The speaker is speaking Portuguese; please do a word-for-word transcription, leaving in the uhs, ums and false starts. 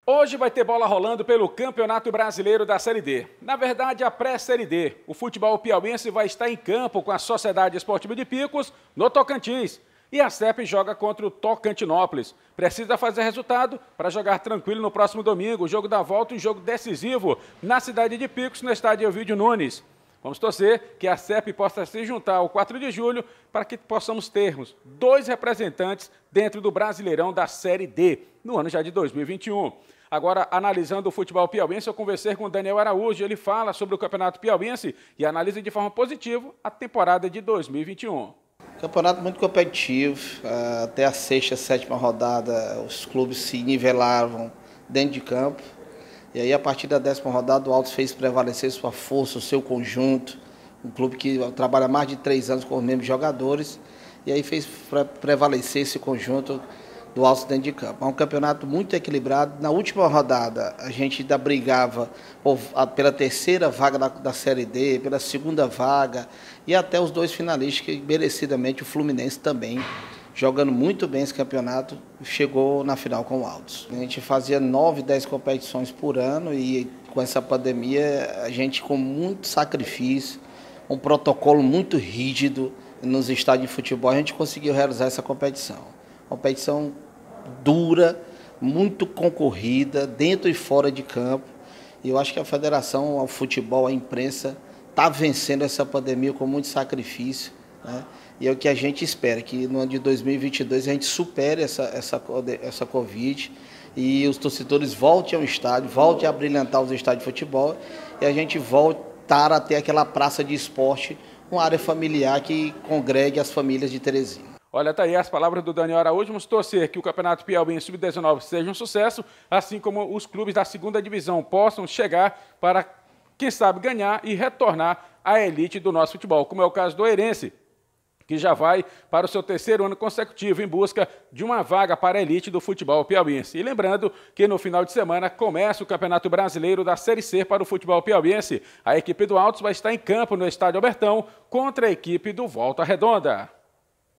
Hoje vai ter bola rolando pelo Campeonato Brasileiro da Série D. Na verdade, a pré-Série D. O futebol piauiense vai estar em campo com a Sociedade Esportiva de Picos, no Tocantins. E a S E P joga contra o Tocantinópolis. Precisa fazer resultado para jogar tranquilo no próximo domingo. O jogo da volta, um jogo decisivo na cidade de Picos, no estádio Elvídio Nunes. Vamos torcer que a S E P possa se juntar ao quatro de julho para que possamos termos dois representantes dentro do Brasileirão da Série D, no ano já de dois mil e vinte e um. Agora, analisando o futebol piauiense, eu conversei com o Daniel Araújo. Ele fala sobre o Campeonato Piauiense e analisa de forma positiva a temporada de dois mil e vinte e um. Campeonato muito competitivo, até a sexta, sétima rodada os clubes se nivelavam dentro de campo. E aí a partir da décima rodada o Altos fez prevalecer sua força, o seu conjunto. Um clube que trabalha há mais de três anos com os mesmos jogadores. E aí fez prevalecer esse conjunto do Altos dentro de campo. É um campeonato muito equilibrado. Na última rodada a gente ainda brigava por, pela terceira vaga da, da Série D, pela segunda vaga e até os dois finalistas, que merecidamente o Fluminense também, jogando muito bem esse campeonato, chegou na final com o Altos. A gente fazia nove, dez competições por ano e com essa pandemia a gente, com muito sacrifício, um protocolo muito rígido nos estádios de futebol, a gente conseguiu realizar essa competição. Competição dura, muito concorrida, dentro e fora de campo. E eu acho que a federação, o futebol, a imprensa, está vencendo essa pandemia com muito sacrifício, né? E é o que a gente espera, que no ano de dois mil e vinte e dois a gente supere essa, essa, essa Covid e os torcedores voltem ao estádio, voltem a brilhantar os estádios de futebol e a gente voltar a ter aquela praça de esporte, uma área familiar que congregue as famílias de Teresina. Olha, tá aí as palavras do Daniel Araújo. Vamos torcer que o Campeonato Piauiense sub dezenove seja um sucesso, assim como os clubes da segunda divisão possam chegar para, quem sabe, ganhar e retornar à elite do nosso futebol, como é o caso do Eirense, que já vai para o seu terceiro ano consecutivo em busca de uma vaga para a elite do futebol piauiense. E lembrando que no final de semana começa o Campeonato Brasileiro da Série C para o futebol piauiense. A equipe do Altos vai estar em campo no Estádio Albertão contra a equipe do Volta Redonda.